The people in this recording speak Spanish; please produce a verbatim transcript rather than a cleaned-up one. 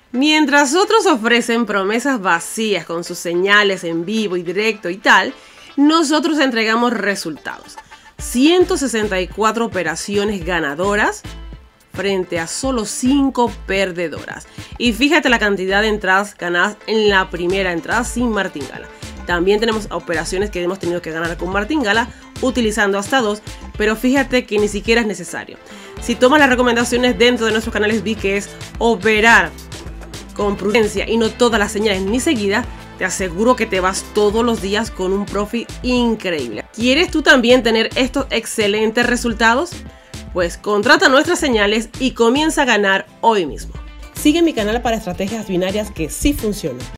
Mientras otros ofrecen promesas vacías con sus señales en vivo y directo y tal, nosotros entregamos resultados. ciento sesenta y cuatro operaciones ganadoras frente a solo cinco perdedoras. Y fíjate la cantidad de entradas ganadas en la primera entrada sin martingala. También tenemos operaciones que hemos tenido que ganar con martingala utilizando hasta dos, pero fíjate que ni siquiera es necesario. Si tomas las recomendaciones dentro de nuestros canales V I P, que es operar con prudencia y no todas las señales ni seguidas, te aseguro que te vas todos los días con un profit increíble. ¿Quieres tú también tener estos excelentes resultados? Pues contrata nuestras señales y comienza a ganar hoy mismo. Sigue mi canal para estrategias binarias que sí funcionan.